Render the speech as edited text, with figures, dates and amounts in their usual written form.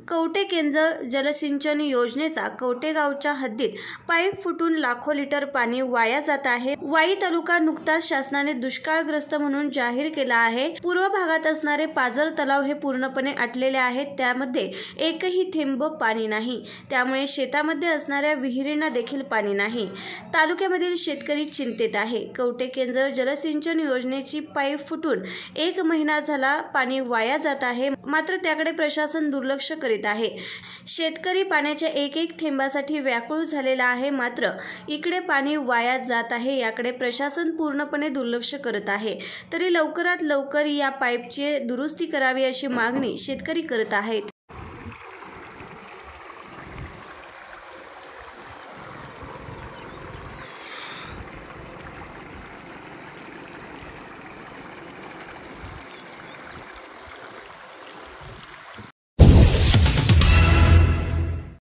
कवठेकेंज जलसिंचन योजनेचा कवठेगावच्या हद्दीत पाईप फुटून लाखो लिटर पाणी वाया जात आहे। वाई तालुका नुकताच शासनाने दुष्काळग्रस्त म्हणून जाहीर केला आहे। पूर्व भागात असणारे पाझर तलाव हे पूर्णपणे आटलेले आहेत, त्यामध्ये एकही थेंब पाणी नाही। त्यामुळे शेतामध्ये असणाऱ्या विहिरींना देखील पाणी नाही। तालुक्यामधील शेतकरी चिंतेत आहे। कवठेकेंज जलसिंचन योजनेची पाईप फुटून 1 महिना झाला, पाणी वाया जात आहे, मात्र त्याकडे प्रशासन दुर्लक्ष करीत आहे। शेतकरी पाण्याच्या एक थेंबासाठी व्याकुळ झालेला आहे, मात्र इकडे पाणी वाया जात आहे, याकडे प्रशासन पूर्णपणे दुर्लक्ष करत आहे। तरी लवकरात लवकर या पाईपची दुरुस्ती करावी अशी मागणी शेतकरी करत आहेत।